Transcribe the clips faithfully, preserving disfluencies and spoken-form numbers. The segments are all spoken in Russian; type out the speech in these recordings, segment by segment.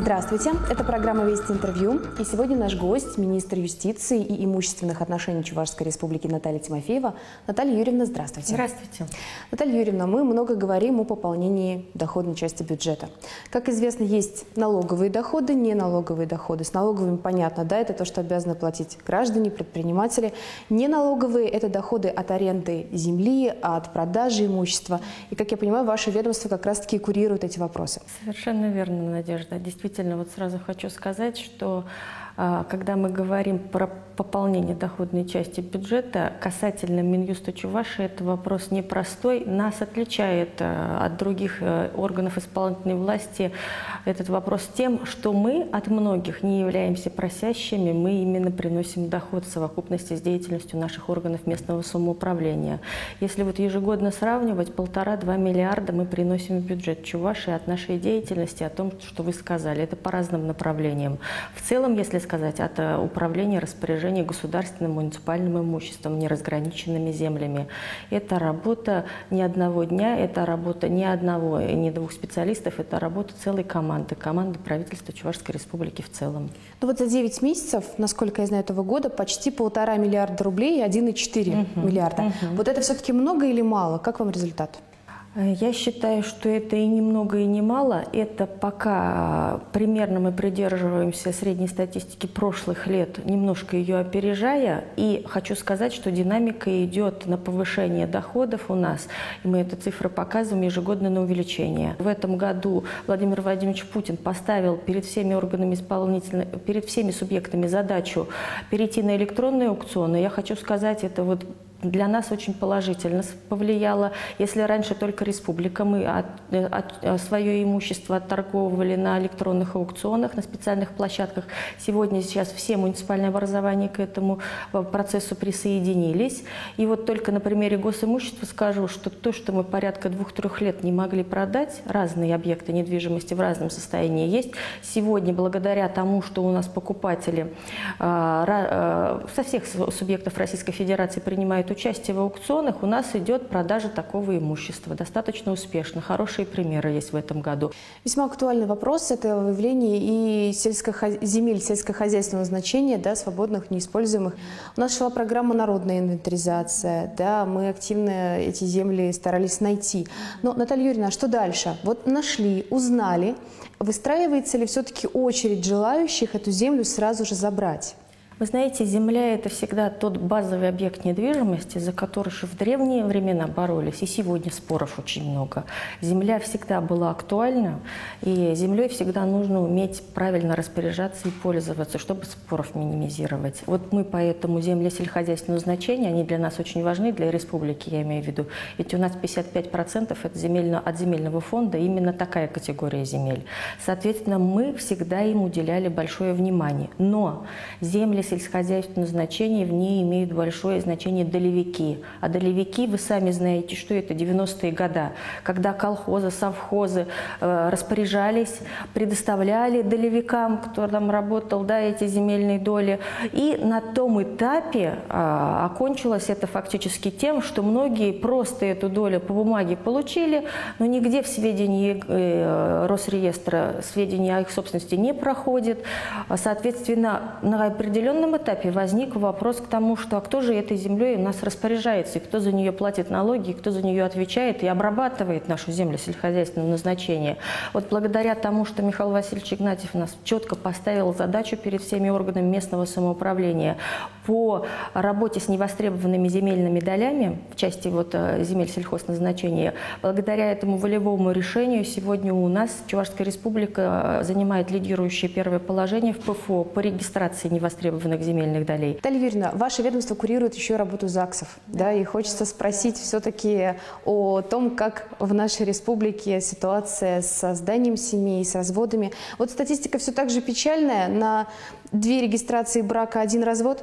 Здравствуйте, это программа «Вести интервью», и сегодня наш гость – министр юстиции и имущественных отношений Чувашской Республики Наталья Тимофеева. Наталья Юрьевна, здравствуйте. Здравствуйте. Наталья Юрьевна, мы много говорим о пополнении доходной части бюджета. Как известно, есть налоговые доходы, неналоговые доходы. С налоговыми понятно, да, это то, что обязаны платить граждане, предприниматели. Неналоговые – это доходы от аренды земли, от продажи имущества. И, как я понимаю, ваше ведомство как раз-таки курирует эти вопросы. Совершенно верно, Надежда. Действительно, вот сразу хочу сказать, что когда мы говорим про пополнение доходной части бюджета, касательно Минюста Чувашии, это вопрос непростой. Нас отличает от других органов исполнительной власти этот вопрос тем, что мы от многих не являемся просящими, мы именно приносим доход в совокупности с деятельностью наших органов местного самоуправления. Если вот ежегодно сравнивать, полтора-два миллиарда мы приносим в бюджет Чувашии от нашей деятельности, о том, что вы сказали. Это по разным направлениям. В целом, если сказать, от управления распоряжения государственным муниципальным имуществом, неразграниченными землями. Это работа не одного дня, это работа не одного и не двух специалистов, это работа целой команды, команды правительства Чувашской Республики в целом. Ну вот за девять месяцев, насколько я знаю, этого года почти полтора миллиарда рублей и один и четыре миллиарда. Uh-huh. Вот это все-таки много или мало? Как вам результат? Я считаю, что это и ни много, и не мало. Это пока примерно мы придерживаемся средней статистики прошлых лет, немножко ее опережая. И хочу сказать, что динамика идет на повышение доходов у нас. И мы эту цифру показываем ежегодно на увеличение. В этом году Владимир Владимирович Путин поставил перед всеми органами исполнительной, перед всеми субъектами задачу перейти на электронные аукционы. Я хочу сказать, это вот для нас очень положительно повлияло. Если раньше только республика, мы от, от, свое имущество отторговывали на электронных аукционах, на специальных площадках, сегодня сейчас все муниципальные образования к этому процессу присоединились. И вот только на примере госимущества скажу, что то, что мы порядка двух-трех лет не могли продать, разные объекты недвижимости в разном состоянии есть, сегодня благодаря тому, что у нас покупатели э, э, со всех субъектов Российской Федерации принимают участие в аукционах, у нас идет продажа такого имущества. Достаточно успешно. Хорошие примеры есть в этом году. Весьма актуальный вопрос – это выявление и сельскохоз... земель сельскохозяйственного значения, да, свободных, неиспользуемых. У нас шла программа «Народная инвентаризация». Да, мы активно эти земли старались найти. Но, Наталья Юрьевна, а что дальше? Вот нашли, узнали. Выстраивается ли все-таки очередь желающих эту землю сразу же забрать? Вы знаете, земля – это всегда тот базовый объект недвижимости, за который же в древние времена боролись, и сегодня споров очень много. Земля всегда была актуальна, и землей всегда нужно уметь правильно распоряжаться и пользоваться, чтобы споров минимизировать. Вот мы поэтому земли сельскохозяйственного значения, они для нас очень важны, для республики, я имею в виду. Ведь у нас пятьдесят пять процентов это земельно, от земельного фонда именно такая категория земель. Соответственно, мы всегда им уделяли большое внимание. Но земли сельскохозяйственного значения, в ней имеют большое значение долевики. А долевики, вы сами знаете, что это девяностые годы, когда колхозы, совхозы э, распоряжались, предоставляли долевикам, кто там работал, да, эти земельные доли. И на том этапе э, окончилось это фактически тем, что многие просто эту долю по бумаге получили, но нигде в сведении э, Росреестра сведения о их собственности не проходит. Соответственно, на определенном этапе возник вопрос к тому, что а кто же этой землей у нас распоряжается, и кто за нее платит налоги, и кто за нее отвечает и обрабатывает нашу землю сельскохозяйственного назначения. Вот благодаря тому, что Михаил Васильевич Игнатьев нас четко поставил задачу перед всеми органами местного самоуправления по работе с невостребованными земельными долями в части вот земель сельхозназначения, благодаря этому волевому решению сегодня у нас Чувашская Республика занимает лидирующее первое положение в ПФО по регистрации невостребованных земельных долей. Наталья Юрьевна, ваше ведомство курирует еще работу ЗАГСов, да, и хочется спросить все-таки о том, как в нашей республике ситуация с созданием семей, с разводами. Вот статистика все так же печальная, на две регистрации брака один развод?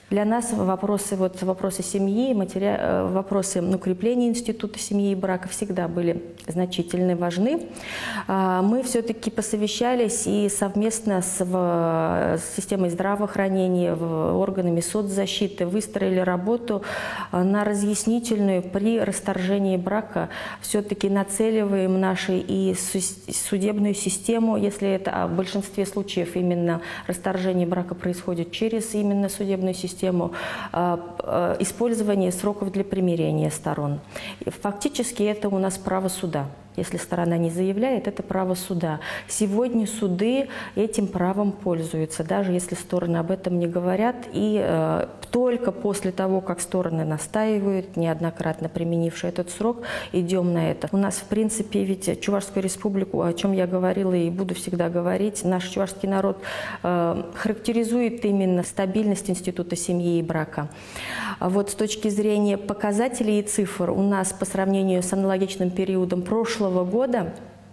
Для нас вопросы, вот, вопросы семьи, матери... вопросы укрепления института семьи и брака всегда были значительны, важны. Мы все-таки посовещались и совместно с, в... с системой здравоохранения, в... органами соцзащиты выстроили работу на разъяснительную при расторжении брака. Все-таки нацеливаем нашу и судебную систему, если это в большинстве случаев именно расторжение брака происходит через именно судебную систему, систему использования сроков для примирения сторон. Фактически это у нас право суда. Если сторона не заявляет, это право суда. Сегодня суды этим правом пользуются, даже если стороны об этом не говорят. И э, только после того, как стороны настаивают, неоднократно применившие этот срок, идем на это. У нас, в принципе, ведь Чувашскую республику, о чем я говорила и буду всегда говорить, наш чувашский народ э, характеризует именно стабильность института семьи и брака. Вот с точки зрения показателей и цифр у нас по сравнению с аналогичным периодом прошлого года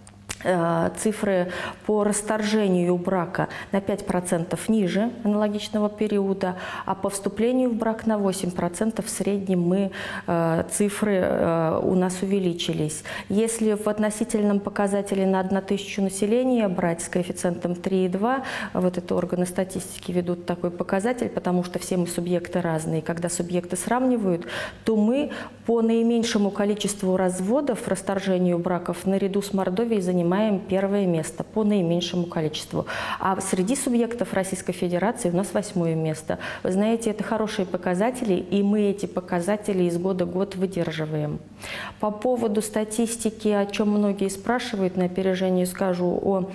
цифры по расторжению брака на пять процентов ниже аналогичного периода, а по вступлению в брак на восемь процентов в среднем мы, цифры у нас увеличились. Если в относительном показателе на одну тысячу населения брать с коэффициентом три и два, вот это органы статистики ведут такой показатель, потому что все мы субъекты разные. Когда субъекты сравнивают, то мы по наименьшему количеству разводов, расторжению браков наряду с Мордовией занимаем первое место по наименьшему количеству. А среди субъектов Российской Федерации у нас восьмое место. Вы знаете, это хорошие показатели, и мы эти показатели из года в год выдерживаем. По поводу статистики, о чем многие спрашивают, на опережение скажу о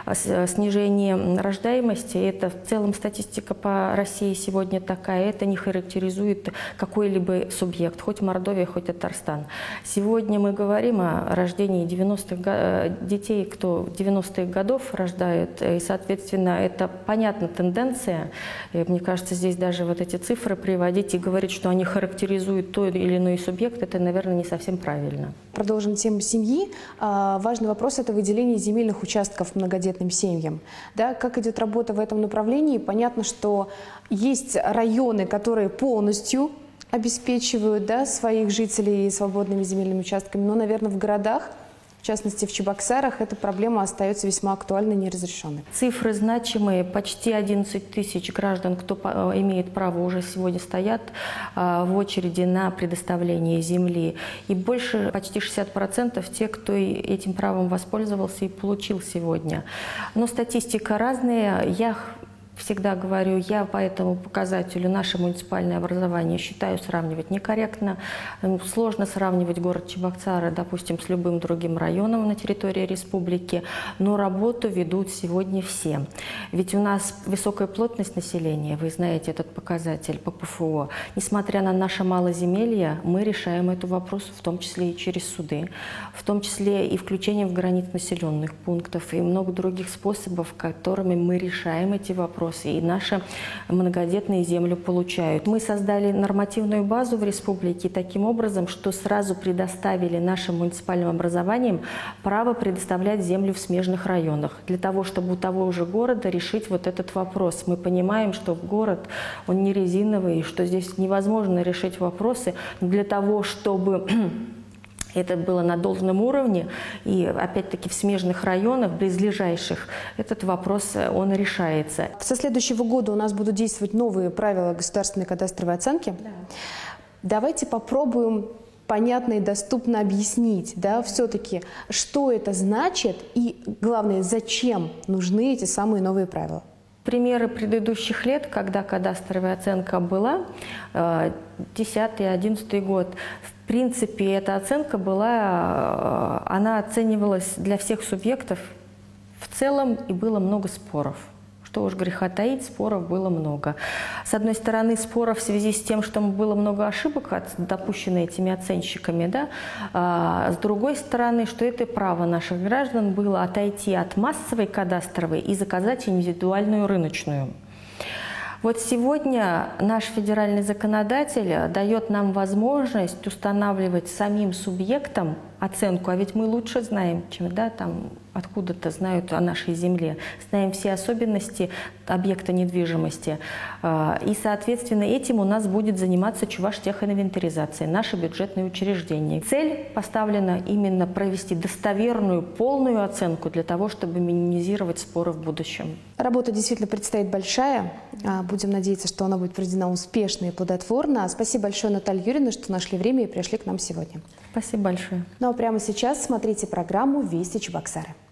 снижении рождаемости. Это в целом статистика по России сегодня такая. Это не характеризует какой-либо субъект, хоть Мордовия, хоть Татарстан. Сегодня мы говорим о рождении девяностых детей, кто в девяностых годов рождает, и, соответственно, это понятна тенденция. И, мне кажется, здесь даже вот эти цифры приводить и говорить, что они характеризуют тот или иной субъект, это, наверное, не совсем правильно. Продолжим тему семьи. Важный вопрос – это выделение земельных участков многодетным семьям. Да, как идет работа в этом направлении? Понятно, что есть районы, которые полностью обеспечивают, да, своих жителей свободными земельными участками, но, наверное, в городах, в частности, в Чебоксарах, эта проблема остается весьма актуальной и неразрешенной. Цифры значимые. Почти одиннадцать тысяч граждан, кто имеет право, уже сегодня стоят в очереди на предоставление земли. И больше, почти шестьдесят процентов тех, кто этим правом воспользовался и получил сегодня. Но статистика разная. Я всегда говорю, я по этому показателю наше муниципальное образование считаю сравнивать некорректно. Сложно сравнивать город Чебоксары, допустим, с любым другим районом на территории республики, но работу ведут сегодня все. Ведь у нас высокая плотность населения, вы знаете этот показатель по ПФО. Несмотря на наше малоземелье, мы решаем эту вопрос, в том числе и через суды, в том числе и включением в границ населенных пунктов и много других способов, которыми мы решаем эти вопросы. И наши многодетные землю получают. Мы создали нормативную базу в республике таким образом, что сразу предоставили нашим муниципальным образованиям право предоставлять землю в смежных районах, для того, чтобы у того же города решить вот этот вопрос. Мы понимаем, что город, он не резиновый, что здесь невозможно решить вопросы, но для того, чтобы это было на должном уровне, и опять-таки в смежных районах, близлежащих, этот вопрос, он решается. Со следующего года у нас будут действовать новые правила государственной кадастровой оценки. Да. Давайте попробуем понятно и доступно объяснить, да, все-таки, что это значит и, главное, зачем нужны эти самые новые правила. Примеры предыдущих лет, когда кадастровая оценка была, десятый, одиннадцатый год, в принципе, эта оценка была, она оценивалась для всех субъектов в целом, и было много споров. Что уж греха таить, споров было много. С одной стороны, споров в связи с тем, что было много ошибок, допущенных этими оценщиками, да? А с другой стороны, что это право наших граждан было отойти от массовой кадастровой и заказать индивидуальную рыночную. Вот сегодня наш федеральный законодатель дает нам возможность устанавливать самим субъектам оценку, а ведь мы лучше знаем, чем, да, там, откуда-то знают о нашей земле, знаем все особенности объекта недвижимости. И, соответственно, этим у нас будет заниматься Чувашстехинвентаризация, наши бюджетные учреждения. Цель поставлена именно провести достоверную, полную оценку для того, чтобы минимизировать споры в будущем. Работа действительно предстоит большая. Будем надеяться, что она будет проведена успешно и плодотворно. Спасибо большое, Наталья Юрьевна, что нашли время и пришли к нам сегодня. Спасибо большое. Ну а прямо сейчас смотрите программу «Вести Чебоксары».